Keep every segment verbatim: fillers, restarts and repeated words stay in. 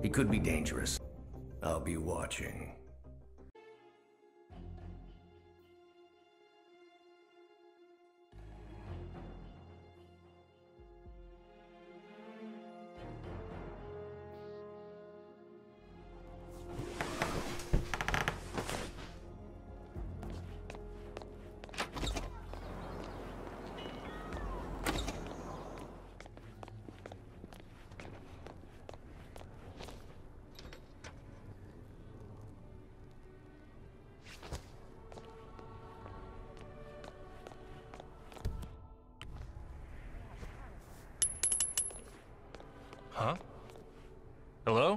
He could be dangerous. I'll be watching. Huh? Hello?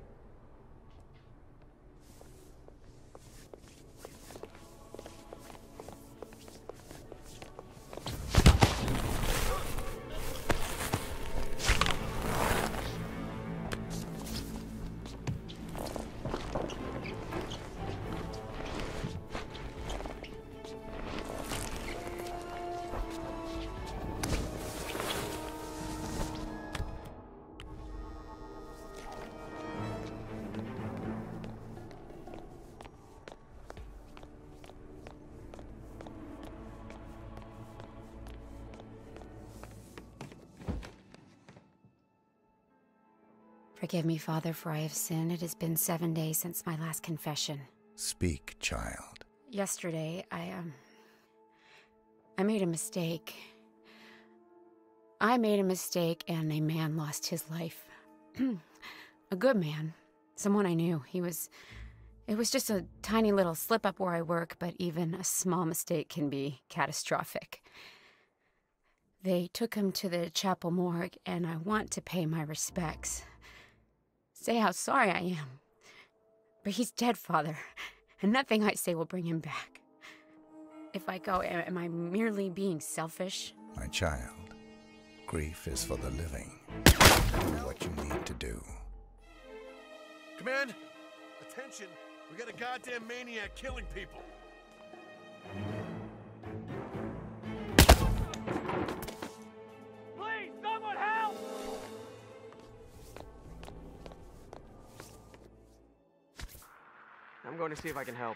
Forgive me, Father, for I have sinned. It has been seven days since my last confession. Speak, child. Yesterday, I, um... I made a mistake. I made a mistake, and a man lost his life. A good man. Someone I knew. He was... It was just a tiny little slip-up where I work, but even a small mistake can be catastrophic. They took him to the chapel morgue, and I want to pay my respects. Say how sorry I am. But he's dead, Father, and nothing I say will bring him back. If I go, am I merely being selfish? My child, grief is for the living. Do what you need to do. Command, attention. We got a goddamn maniac killing people. Please, someone help! I'm going to see if I can help.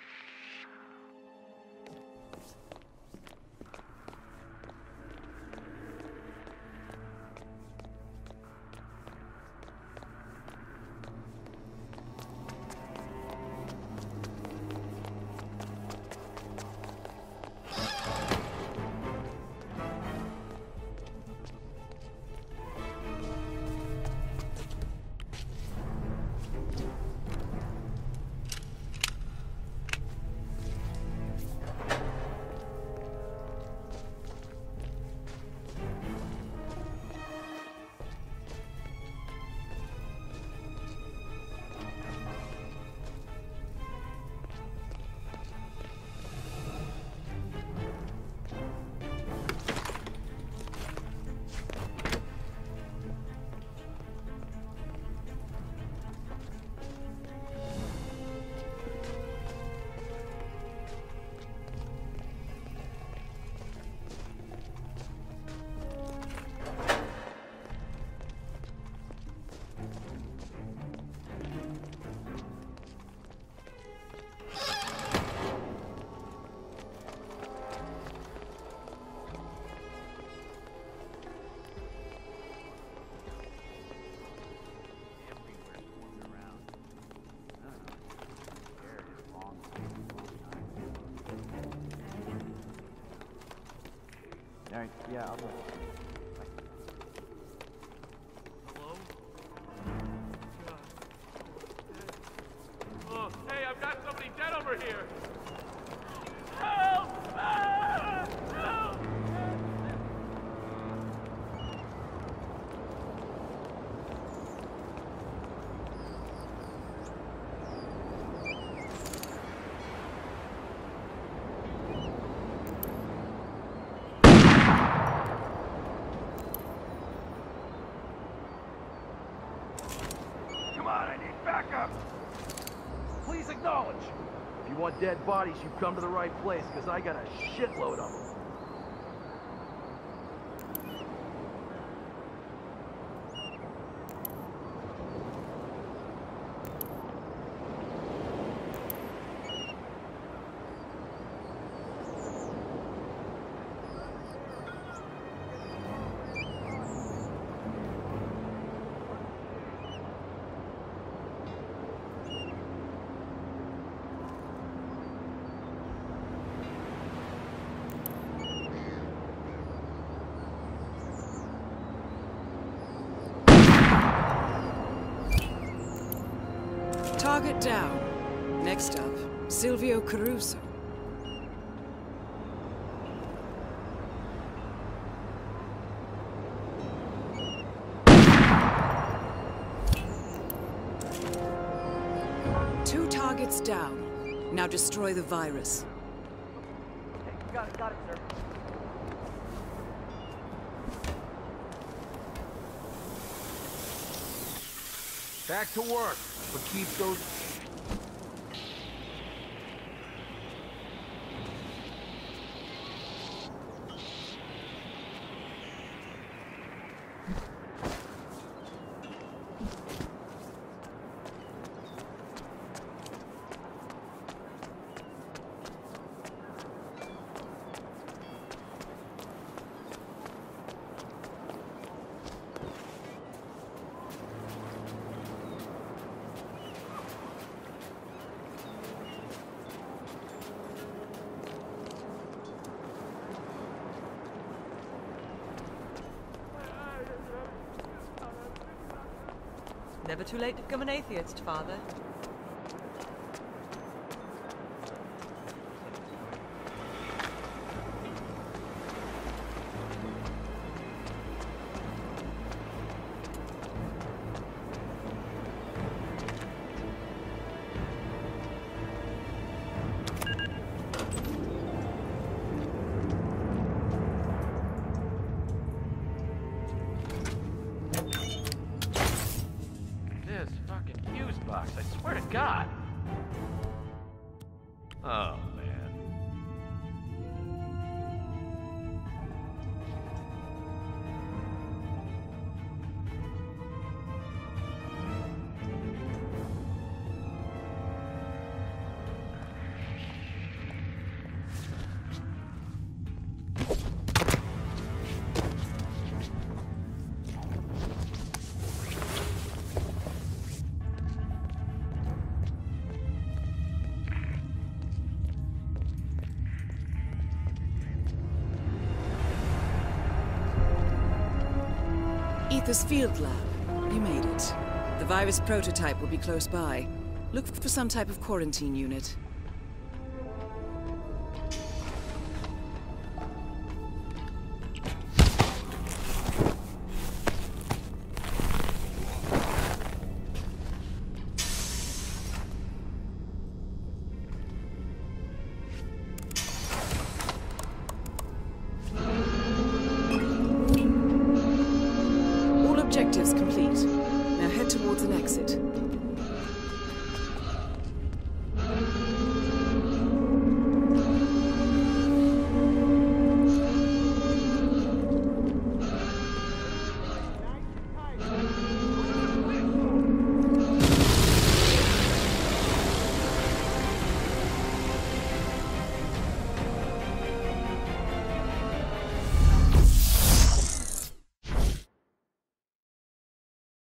Alright, yeah, I'll go. Hello? Oh, hey, I've got somebody dead over here! Help! Ah! Help! Come on, I need backup. Please acknowledge. If you want dead bodies, you've come to the right place, because I got a shitload of them. Target down. Next up, Silvio Caruso. Two targets down. Now destroy the virus. Okay, got it, got it, sir. Back to work, but keep those... Never too late to become an atheist, Father. I swear to God. Oh, man. Ether's field lab. You made it. The virus prototype will be close by. Look for some type of quarantine unit. Objectives complete. Now head towards an exit.